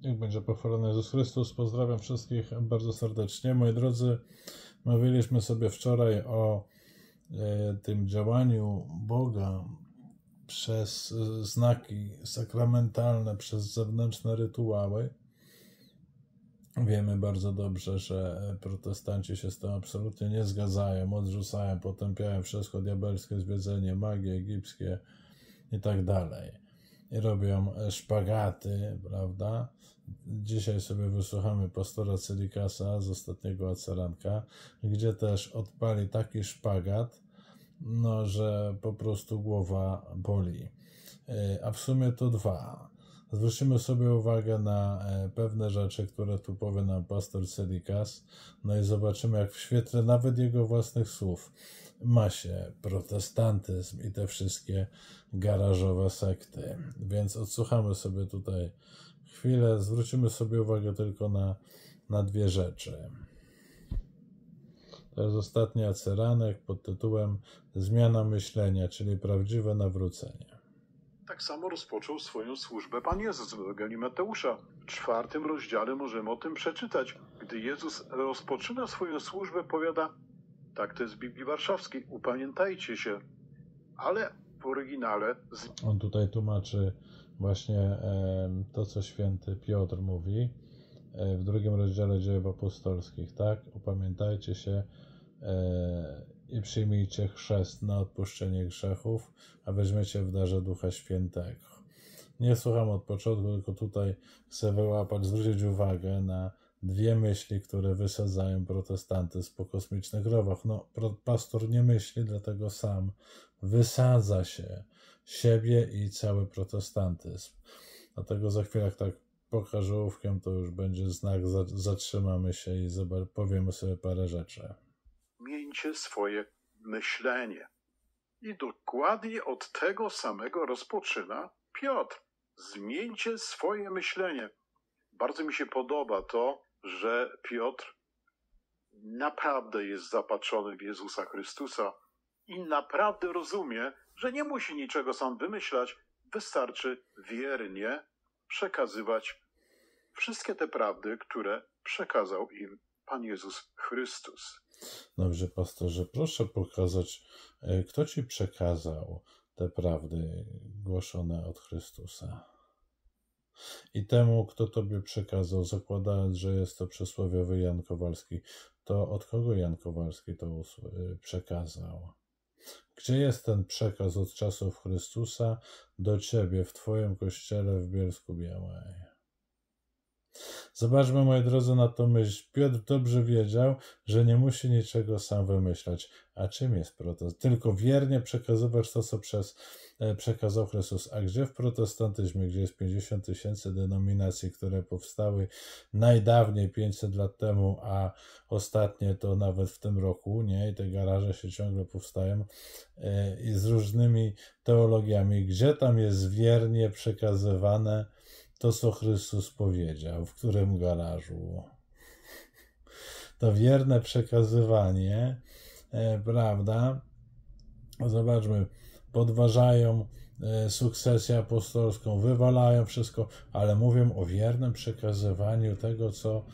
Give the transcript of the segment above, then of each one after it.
Niech będzie pochwalony Jezus Chrystus. Pozdrawiam wszystkich bardzo serdecznie. Moi drodzy, mówiliśmy sobie wczoraj o tym działaniu Boga przez znaki sakramentalne, przez zewnętrzne rytuały. Wiemy bardzo dobrze, że protestanci się z tym absolutnie nie zgadzają, odrzucają, potępiają wszystko diabelskie zwiedzenie, magie egipskie i tak dalej. I robią szpagaty, prawda? Dzisiaj sobie wysłuchamy pastora Cylikasa z ostatniego Aceranka, gdzie też odpali taki szpagat, no, że po prostu głowa boli. A w sumie to dwa. Zwrócimy sobie uwagę na pewne rzeczy, które tu powie nam pastor Cylikas, no i zobaczymy, jak w świetle nawet jego własnych słów ma się protestantyzm i te wszystkie garażowe sekty. Więc odsłuchamy sobie tutaj chwilę, zwrócimy sobie uwagę tylko na dwie rzeczy. To jest ostatni Aceranek pod tytułem Zmiana myślenia, czyli prawdziwe nawrócenie. Tak samo rozpoczął swoją służbę Pan Jezus w Ewangelii Mateusza. W 4 rozdziale możemy o tym przeczytać. Gdy Jezus rozpoczyna swoją służbę, powiada, tak to jest w Biblii Warszawskiej, upamiętajcie się. Ale w oryginale... On tutaj tłumaczy właśnie to, co święty Piotr mówi w 2 rozdziale Dziejów Apostolskich, tak? Upamiętajcie się i przyjmijcie chrzest na odpuszczenie grzechów, a weźmiecie w darze Ducha Świętego. Nie słucham od początku, tylko tutaj chcę wyłapać, zwrócić uwagę na dwie myśli, które wysadzają protestantyzm po kosmicznych rowach. No, pastor nie myśli, dlatego sam wysadza siebie i cały protestantyzm. Dlatego za chwilę, jak tak pokażę ołówkiem, to już będzie znak, zatrzymamy się i powiemy sobie parę rzeczy. Zmieńcie swoje myślenie. I dokładnie od tego samego rozpoczyna Piotr. Zmieńcie swoje myślenie. Bardzo mi się podoba to, że Piotr naprawdę jest zapatrzony w Jezusa Chrystusa i naprawdę rozumie, że nie musi niczego sam wymyślać, wystarczy wiernie przekazywać wszystkie te prawdy, które przekazał im Pan Jezus Chrystus. Dobrze, pastorze, proszę pokazać, kto ci przekazał te prawdy głoszone od Chrystusa. I temu, kto tobie przekazał, zakładając, że jest to przysłowiowy Jan Kowalski, to od kogo Jan Kowalski to przekazał? Gdzie jest ten przekaz od czasów Chrystusa do ciebie w twoim kościele w Bielsku-Białej? Zobaczmy, moi drodzy, na to myśl. Piotr dobrze wiedział, że nie musi niczego sam wymyślać. A czym jest protest? Tylko wiernie przekazywać to, co przekazał Chrystus. A gdzie w protestantyzmie, gdzie jest 50 000 denominacji, które powstały najdawniej 500 lat temu, a ostatnie to nawet w tym roku, nie? I te garaże się ciągle powstają i z różnymi teologiami. Gdzie tam jest wiernie przekazywane to, co Chrystus powiedział, w którym garażu? To wierne przekazywanie, prawda? Zobaczmy, podważają sukcesję apostolską, wywalają wszystko, ale mówią o wiernym przekazywaniu tego, co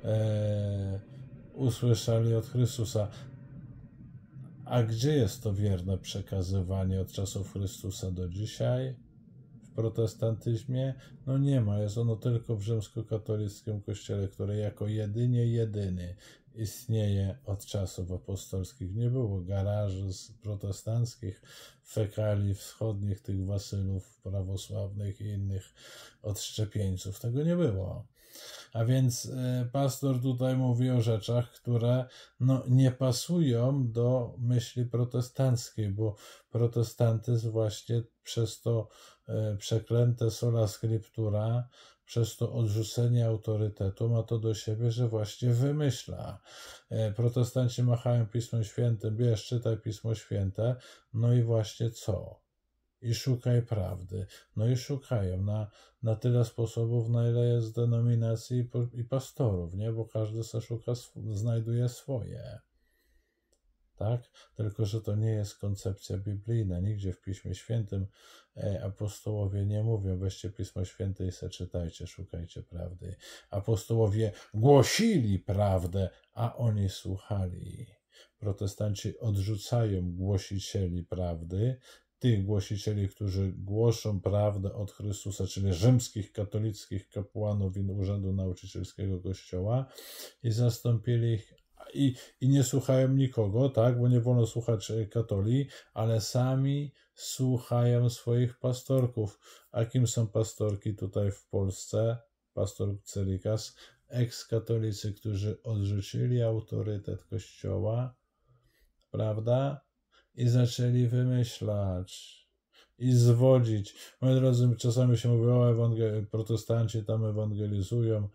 usłyszeli od Chrystusa. A gdzie jest to wierne przekazywanie od czasów Chrystusa do dzisiaj? W protestantyzmie? No nie ma, jest ono tylko w rzymskokatolickim kościele, który jako jedyny istnieje od czasów apostolskich. Nie było garaży protestanckich, fekali wschodnich, tych wasylów prawosławnych i innych odszczepieńców. Tego nie było. A więc pastor tutaj mówi o rzeczach, które nie pasują do myśli protestanckiej, bo protestantyzm właśnie przez to przeklęte sola scriptura, przez to odrzucenie autorytetu ma to do siebie, że właśnie wymyśla. Protestanci machają Pismem Świętym, bierz, czytaj Pismo Święte, no i właśnie co? I szukaj prawdy. No i szukają na tyle sposobów, na ile jest denominacji i pastorów, nie? Bo każdy se znajduje swoje. tak? Tylko że to nie jest koncepcja biblijna. Nigdzie w Piśmie Świętym apostołowie nie mówią: weźcie Pismo Święte i se czytajcie, szukajcie prawdy. Apostołowie głosili prawdę, a oni słuchali. Protestanci odrzucają głosicieli prawdy, tych głosicieli, którzy głoszą prawdę od Chrystusa, czyli rzymskich katolickich kapłanów i Urzędu Nauczycielskiego Kościoła, i zastąpili ich i nie słuchają nikogo, tak, bo nie wolno słuchać katoli, ale sami słuchają swoich pastorków. A kim są pastorki tutaj w Polsce? Pastor Celikas, ekskatolicy, którzy odrzucili autorytet Kościoła, prawda? I zaczęli wymyślać i zwodzić. Moi drodzy, czasami się mówi: o, protestanci tam ewangelizują.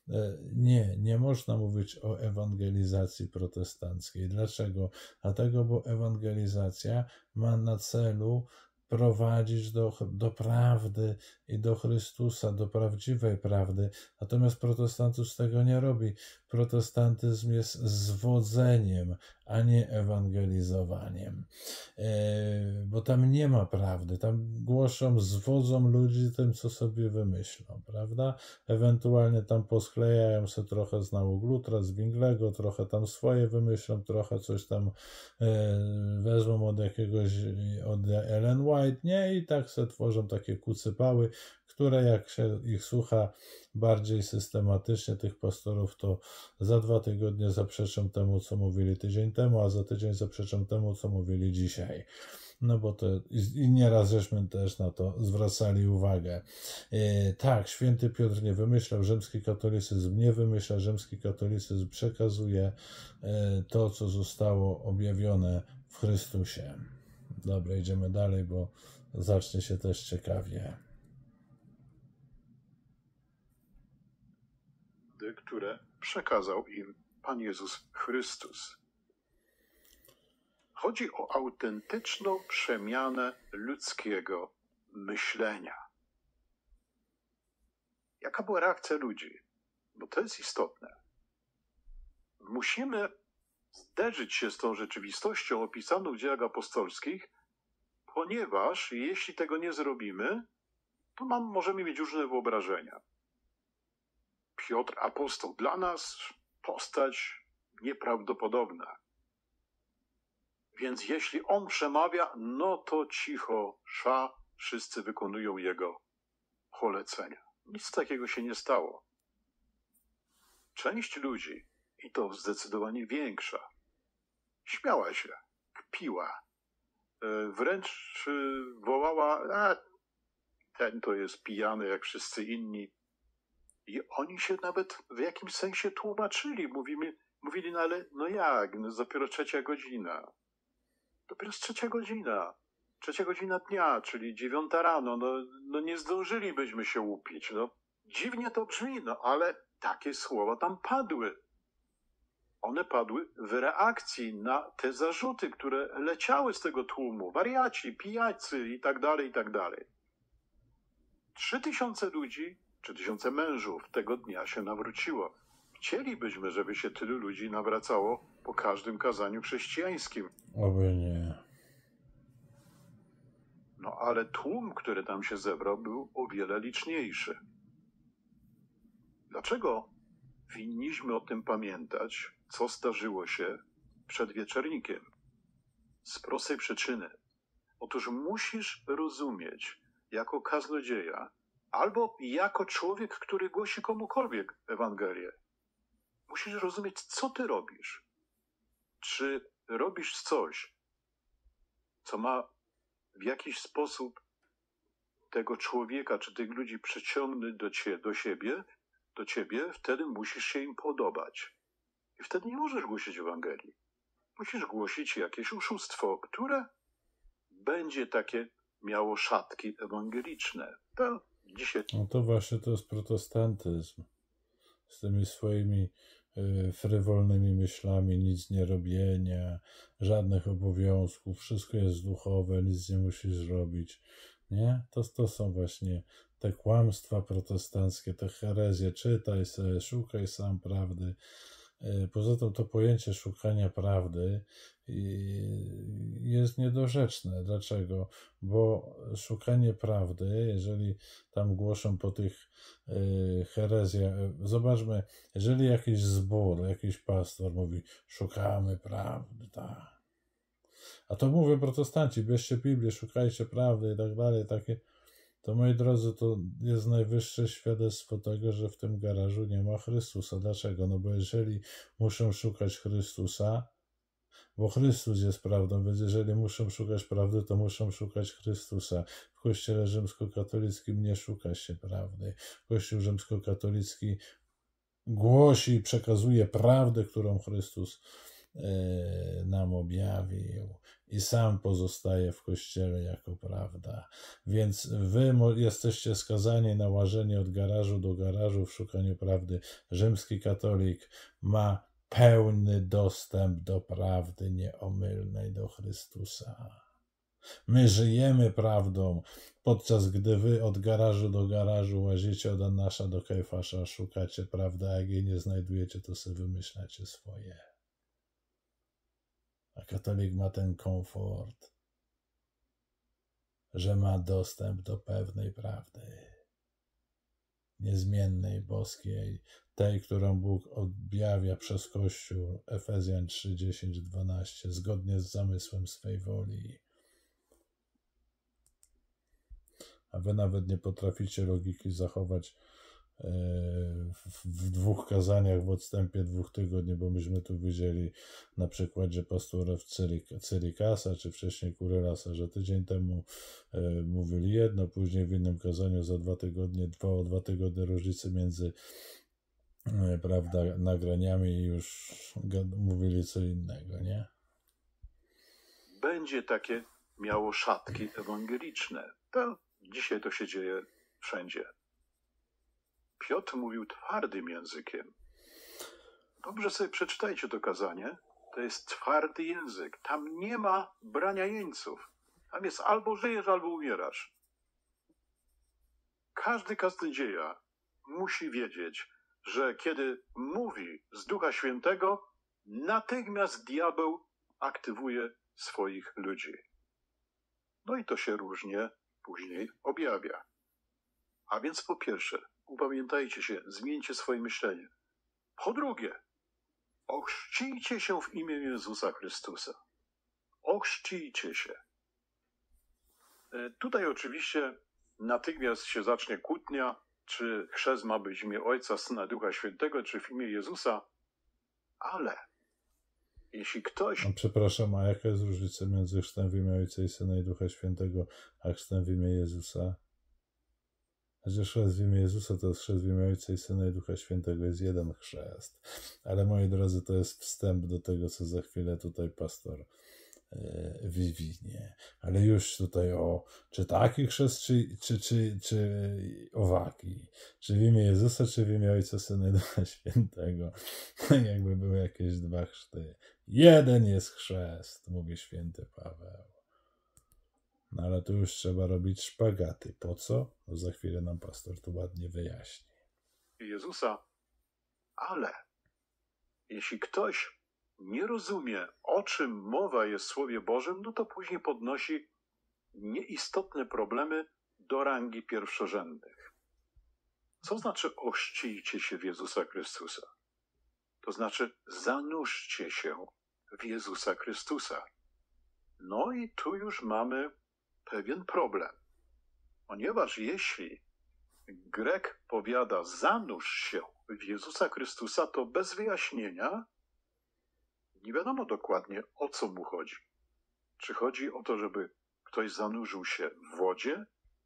Nie można mówić o ewangelizacji protestanckiej. Dlaczego? Dlatego, bo ewangelizacja ma na celu prowadzić do prawdy i do Chrystusa, do prawdziwej prawdy. Natomiast protestantyzm tego nie robi. Protestantyzm jest zwodzeniem, a nie ewangelizowaniem. Bo tam nie ma prawdy. Tam głoszą, zwodzą ludzi tym, co sobie wymyślą, prawda? Ewentualnie tam posklejają się trochę z nauk Lutra, z Zwinglego, trochę tam swoje wymyślą, trochę coś tam wezmą od Ellen White, nie? I tak se tworzą takie kucypały, które jak się ich słucha bardziej systematycznie, tych pastorów, to za 2 tygodnie zaprzeczą temu, co mówili tydzień temu, a za tydzień zaprzeczą temu, co mówili dzisiaj. No bo to i nieraz żeśmy też na to zwracali uwagę. Tak, święty Piotr nie wymyślał, rzymski katolicyzm nie wymyśla, rzymski katolicyzm przekazuje to, co zostało objawione w Chrystusie. Dobra, idziemy dalej, bo zacznie się też ciekawie. Które przekazał im Pan Jezus Chrystus. Chodzi o autentyczną przemianę ludzkiego myślenia. Jaka była reakcja ludzi? Bo to jest istotne. Musimy zderzyć się z tą rzeczywistością opisaną w dziejach apostolskich, ponieważ jeśli tego nie zrobimy, to możemy mieć różne wyobrażenia. Piotr apostoł dla nas postać nieprawdopodobna. Więc jeśli on przemawia, no to cicho, wszyscy wykonują jego polecenia. Nic takiego się nie stało. Część ludzi, i to zdecydowanie większa, śmiała się, kpiła, wręcz wołała: ten to jest pijany jak wszyscy inni. I oni się nawet w jakimś sensie tłumaczyli. Mówili: no ale no jak, no dopiero 3 godzina. Dopiero jest 3 godzina. 3 godzina dnia, czyli 9 rano. No nie zdążylibyśmy się upić. No. Dziwnie to brzmi, no ale takie słowa tam padły. One padły w reakcji na te zarzuty, które leciały z tego tłumu. Wariaci, pijacy i tak dalej, i tak dalej. 3000 ludzi, 3000 mężów tego dnia się nawróciło. Chcielibyśmy, żeby się tylu ludzi nawracało po każdym kazaniu chrześcijańskim. Oby nie. No ale tłum, który tam się zebrał, był o wiele liczniejszy. Dlaczego winniśmy o tym pamiętać, co zdarzyło się przed wieczornikiem? Z prostej przyczyny. Otóż musisz rozumieć, jako kaznodzieja, albo jako człowiek, który głosi komukolwiek Ewangelię, musisz rozumieć, co ty robisz. Czy robisz coś, co ma w jakiś sposób tego człowieka, czy tych ludzi przyciągnąć do ciebie, wtedy musisz się im podobać. I wtedy nie możesz głosić Ewangelii. Musisz głosić jakieś oszustwo, które będzie takie miało szatki ewangeliczne. To dzisiaj... No to właśnie to jest protestantyzm. Z tymi swoimi frywolnymi myślami, nic nie robienia, żadnych obowiązków, wszystko jest duchowe, nic nie musisz robić. Nie? To są właśnie te kłamstwa protestanckie, te herezje. Czytaj sobie, szukaj sam prawdy. Poza tym to pojęcie szukania prawdy jest niedorzeczne. Dlaczego? Bo szukanie prawdy, jeżeli tam głoszą po tych herezjach, zobaczmy, jeżeli jakiś zbór, jakiś pastor mówi, szukamy prawdy, tak. A to mówią protestanci, bierzcie Biblię, szukajcie prawdy i tak dalej, takie. To moi drodzy, to jest najwyższe świadectwo tego, że w tym garażu nie ma Chrystusa. Dlaczego? No bo jeżeli muszą szukać Chrystusa, bo Chrystus jest prawdą, więc jeżeli muszą szukać prawdy, to muszą szukać Chrystusa. W Kościele rzymskokatolickim nie szuka się prawdy. Kościół rzymskokatolicki głosi i przekazuje prawdę, którą Chrystus nam objawił i sam pozostaje w Kościele jako prawda. Więc wy jesteście skazani na łażenie od garażu do garażu w szukaniu prawdy. Rzymski katolik ma pełny dostęp do prawdy nieomylnej, do Chrystusa. My żyjemy prawdą, podczas gdy wy od garażu do garażu łazicie od Annasza do Kajfasza, szukacie prawdy, a jak jej nie znajdujecie, to sobie wymyślacie swoje. A katolik ma ten komfort, że ma dostęp do pewnej prawdy, niezmiennej, boskiej, tej, którą Bóg objawia przez Kościół, Efezjan 3, 10, 12, zgodnie z zamysłem swej woli. A wy nawet nie potraficie logiki zachować w 2 kazaniach w odstępie 2 tygodni, bo myśmy tu widzieli na przykładzie pastorów Cyrikasa, czy wcześniej Kurelasa, że tydzień temu mówili jedno, później w innym kazaniu za 2 tygodnie, 2 tygodnie różnicy między prawda, nagraniami i już mówili co innego, nie? Będzie takie miało szatki ewangeliczne. To dzisiaj to się dzieje wszędzie. Piotr mówił twardym językiem. Dobrze sobie przeczytajcie to kazanie. To jest twardy język. Tam nie ma brania jeńców. Tam jest albo żyjesz, albo umierasz. Każdy kaznodzieja musi wiedzieć, że kiedy mówi z Ducha Świętego, natychmiast diabeł aktywuje swoich ludzi. No i to się różnie później objawia. A więc po pierwsze, upamiętajcie się, zmieńcie swoje myślenie. Po drugie, ochrzcijcie się w imię Jezusa Chrystusa. Ochrzcijcie się. Tutaj oczywiście natychmiast się zacznie kłótnia, czy chrzest ma być w imię Ojca, Syna, Ducha Świętego, czy w imię Jezusa, ale jeśli ktoś... No, przepraszam, a jaka jest różnica między chrztem w imię Ojca i Syna i Ducha Świętego, a chrztem w imię Jezusa? Chociaż chrzest w imię Jezusa to jest chrzest w imię Ojca i Syna i Ducha Świętego, jest jeden chrzest. Ale moi drodzy, to jest wstęp do tego, co za chwilę tutaj pastor wywinie. Ale już tutaj czy taki chrzest, czy owaki? Czy w imię Jezusa, czy w imię Ojca, Syna i Ducha Świętego? Jakby były jakieś 2 chrzty. Jeden jest chrzest, mówi święty Paweł. No ale tu już trzeba robić szpagaty. Po co? No za chwilę nam pastor tu ładnie wyjaśni. Jezusa, ale jeśli ktoś nie rozumie, o czym mowa jest w Słowie Bożym, no to później podnosi nieistotne problemy do rangi pierwszorzędnych. Co znaczy ochrzcijcie się w Jezusa Chrystusa? To znaczy zanurzcie się w Jezusa Chrystusa. No i tu już mamy pewien problem. Ponieważ jeśli Grek powiada zanurz się w Jezusa Chrystusa, to bez wyjaśnienia nie wiadomo dokładnie, o co mu chodzi. Czy chodzi o to, żeby ktoś zanurzył się w wodzie?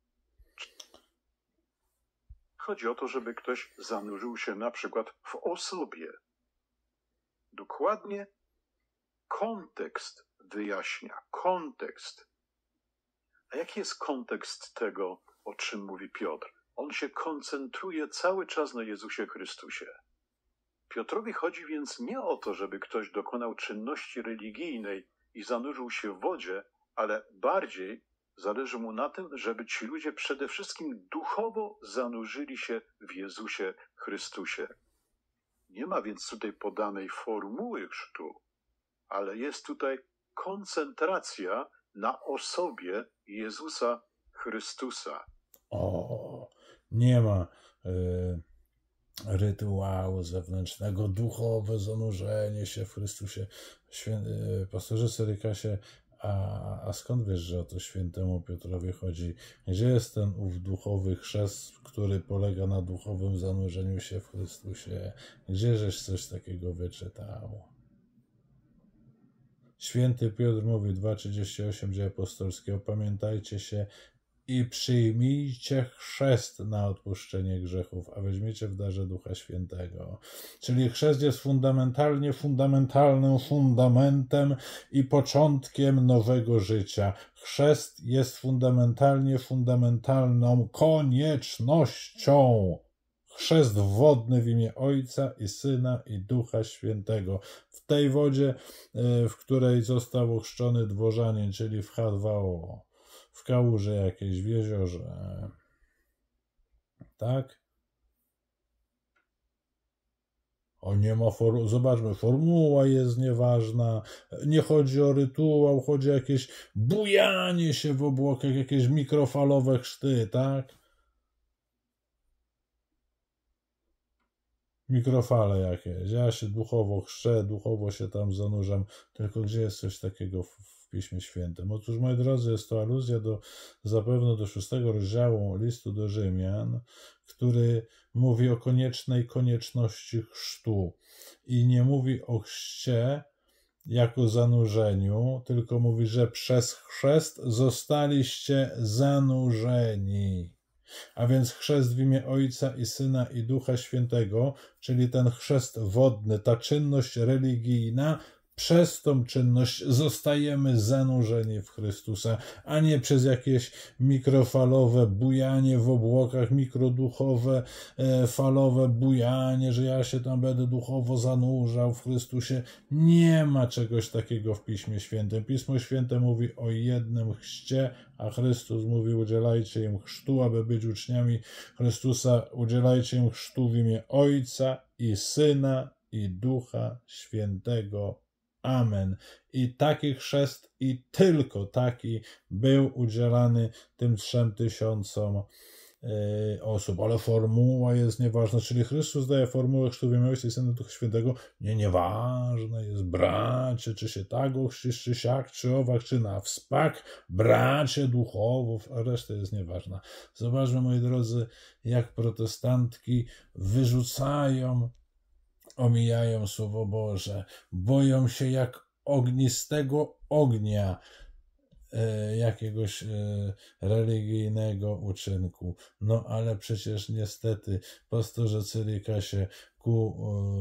Chodzi o to, żeby ktoś zanurzył się na przykład w osobie. Dokładnie kontekst wyjaśnia. Kontekst. A jaki jest kontekst tego, o czym mówi Piotr? On się koncentruje cały czas na Jezusie Chrystusie. Piotrowi chodzi więc nie o to, żeby ktoś dokonał czynności religijnej i zanurzył się w wodzie, ale bardziej zależy mu na tym, żeby ci ludzie przede wszystkim duchowo zanurzyli się w Jezusie Chrystusie. Nie ma więc tutaj podanej formuły chrztu, ale jest tutaj koncentracja na osobie Jezusa Chrystusa. O, nie ma rytuału zewnętrznego, duchowe zanurzenie się w Chrystusie. Pastorze Cyrykasie, a skąd wiesz, że o to świętemu Piotrowi chodzi? Gdzie jest ten ów duchowy chrzest, który polega na duchowym zanurzeniu się w Chrystusie? Gdzieżeś coś takiego wyczytał? Święty Piotr mówi 2,38 Dzieł Apostolskie: opamiętajcie się i przyjmijcie chrzest na odpuszczenie grzechów, a weźmiecie w darze Ducha Świętego. Czyli chrzest jest fundamentalnym fundamentem i początkiem nowego życia. Chrzest jest fundamentalną koniecznością. Chrzest wodny w imię Ojca i Syna i Ducha Świętego. W tej wodzie, w której został ochrzczony dworzanin, czyli w H2O. W kałuży jakiejś, w jeziorze. Tak? O, nie ma zobaczmy, formuła jest nieważna, nie chodzi o rytuał, chodzi o jakieś bujanie się w obłokach, jakieś mikrofalowe chrzty, tak? Mikrofale jakieś. Ja się duchowo chrzczę, duchowo się tam zanurzam, tylko gdzie jest coś takiego w Piśmie Świętym? Otóż, moi drodzy, jest to aluzja zapewne do 6 rozdziału listu do Rzymian, który mówi o koniecznej konieczności chrztu i nie mówi o chrzcie jako zanurzeniu, tylko mówi, że przez chrzest zostaliście zanurzeni. A więc chrzest w imię Ojca i Syna i Ducha Świętego, czyli ten chrzest wodny, ta czynność religijna, przez tą czynność zostajemy zanurzeni w Chrystusa, a nie przez jakieś mikrofalowe bujanie w obłokach, mikroduchowe, falowe bujanie, że ja się tam będę duchowo zanurzał w Chrystusie. Nie ma czegoś takiego w Piśmie Świętym. Pismo Święte mówi o jednym chrzcie, a Chrystus mówi: udzielajcie im chrztu, aby być uczniami Chrystusa, udzielajcie im chrztu w imię Ojca i Syna i Ducha Świętego. Amen. I taki chrzest, i tylko taki był udzielany tym 3000 osób. Ale formuła jest nieważna, czyli Chrystus daje formułę chrztu w imię Ojca i Syna Ducha Świętego. Nieważne jest, bracie, czy się tak ochrzcisz, czy siak, czy owak, czy na wspak, bracie duchowów, a reszta jest nieważna. Zobaczmy, moi drodzy, jak protestantki wyrzucają, omijają Słowo Boże, boją się jak ognistego ognia jakiegoś religijnego uczynku. No ale przecież niestety, pastorze Cyrykasie, ku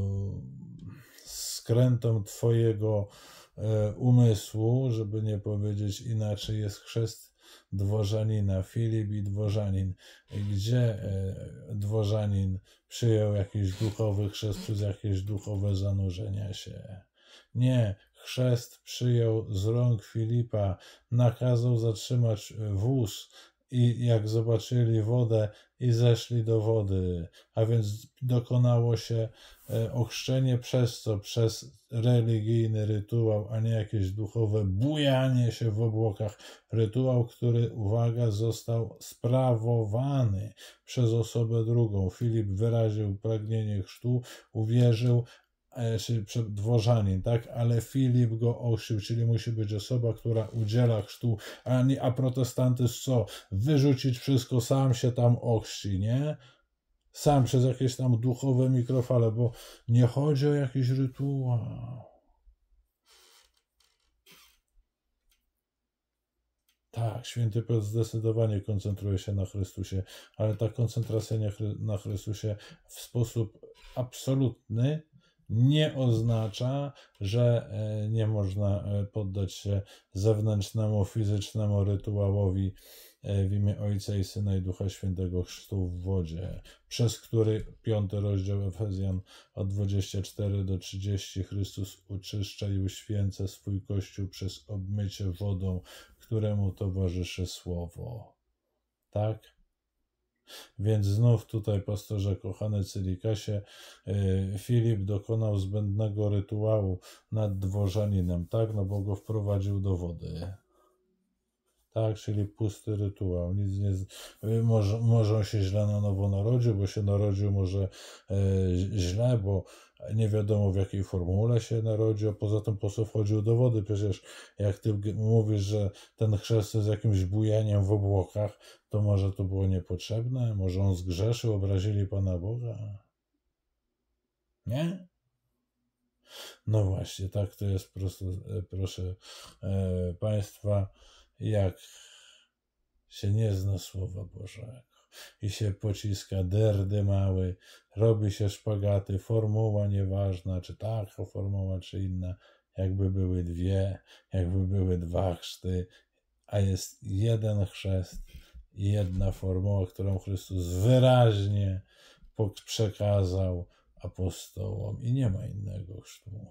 skrętom twojego umysłu, żeby nie powiedzieć inaczej, jest chrzest dworzanina, Filip i dworzanin. Gdzie dworzanin przyjął jakiś duchowy chrzest przez jakieś duchowe zanurzenia się? Nie, chrzest przyjął z rąk Filipa, nakazał zatrzymać wóz i jak zobaczyli wodę i zeszli do wody, a więc dokonało się ochrzczenie przez co? Przez religijny rytuał, a nie jakieś duchowe bujanie się w obłokach. Rytuał, który, uwaga, został sprawowany przez osobę drugą. Filip wyraził pragnienie chrztu, uwierzył, czyli dworzanin, tak? Ale Filip go ochrzcił, czyli musi być osoba, która udziela chrztu, a protestantyzm co? Wyrzucić wszystko, sam się tam ochrzci, nie? Sam przez jakieś tam duchowe mikrofale, bo nie chodzi o jakiś rytuał. Tak, święty Piotr zdecydowanie koncentruje się na Chrystusie, ale ta koncentracja na Chrystusie w sposób absolutny nie oznacza, że nie można poddać się zewnętrznemu, fizycznemu rytuałowi w imię Ojca i Syna i Ducha Świętego, chrztu w wodzie, przez który 5 rozdział Efezjan od 24 do 30 Chrystus uczyszcza i uświęca swój Kościół przez obmycie wodą, któremu towarzyszy Słowo. Tak? Więc znów tutaj, pastorze kochany Cylikasie, Filip dokonał zbędnego rytuału nad dworzaninem, tak? No bo go wprowadził do wody. Tak, czyli pusty rytuał. Nic nie. Może on się źle na nowo narodził, bo się narodził może źle, bo nie wiadomo w jakiej formule się narodził, a poza tym po co wchodził do wody. Przecież jak ty mówisz, że ten chrzest jest jakimś bujaniem w obłokach, to może to było niepotrzebne? Może on zgrzeszył, obrazili Pana Boga? Nie? No właśnie, tak to jest prosto, proszę Państwa, jak się nie zna Słowa Bożego i się pociska derdy mały, robi się szpagaty, formuła nieważna, czy taka formuła, czy inna, jakby były dwie, jakby były dwa chrzty, a jest jeden chrzest i jedna formuła, którą Chrystus wyraźnie przekazał apostołom i nie ma innego chrztu.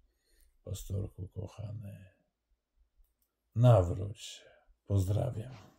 Pastorku kochany, nawróć się. Pozdrawiam.